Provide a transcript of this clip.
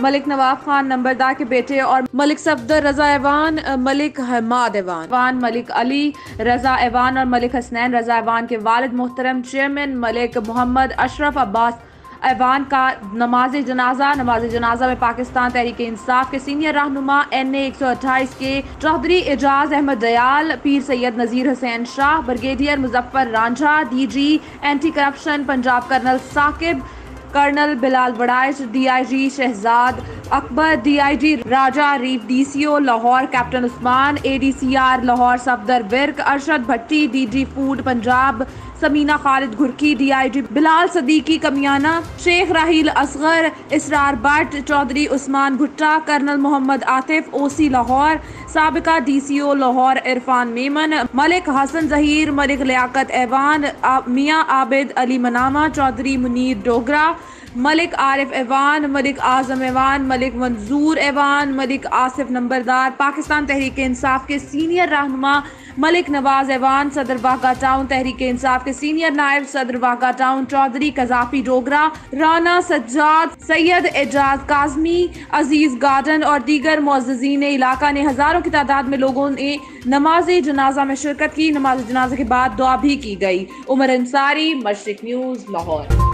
मलिक नवाब खान नंबरदार के बेटे और मलिक सफदर रजा ऐवान, मलिक हमाद ऐवान, मलिक अली रजा ऐवान और मलिक हसनैन रजा ऐवान के वालिद मोहतरम चेयरमैन मलिक मोहम्मद अशरफ अब्बास ऐवान का नमाज जनाजा में पाकिस्तान तहरीक इंसाफ के सीनियर रहनुमा NA 128 के Chaudhary Ejaz Ahmed Dayal, Pir Syed Nazir Hussain Shah, brigadier Muzaffar Ranjha, DG anti corruption Punjab colonel Saqib, colonel Bilal Waraich, DIG Shahzad Akbar, DIG Raja रीफ, DCO Lahore captain Usman, ADCR Lahore Safdar Virk, Arshad Bhatti, DG food Punjab Samina Khalid Ghurki, DIG Bilal Siddiqui Kamiana, Sheikh Raheel Asghar, Israr Butt, Chaudhry Usman Bhutta, colonel Mohammad Atif OC Lahore, साबिका DCO लाहौर इरफान मेमन, मलिक हसन जहीर, मलिक लियाकत ऐवान, मियाँ आबिद अली मनामा, चौधरी मुनीर डोगरा, मलिक आरिफ ऐवान, मलिक आजम ऐवान, मलिक मंजूर ऐवान, मलिक आसिफ नंबरदार, पाकिस्तान तहरीक इंसाफ के सीनियर रहनुमा मलिक नवाज ऐवान, सदर वाघा टाउन तहरीक इंसाफ के सीनियर नायब सदर वाघा टाउन चौधरी कजाफी डोगरा, राना सज्जाद, सैयद एजाज काजमी, अजीज गार्डन और दीगर मुअज़्ज़िज़ीन इलाका ने हजारों की तादाद में लोगों ने नमाज जनाजा में शिरकत की। नमाज जनाजा के बाद दुआ भी की गई। उमर अंसारी, मशरिक न्यूज़, लाहौर।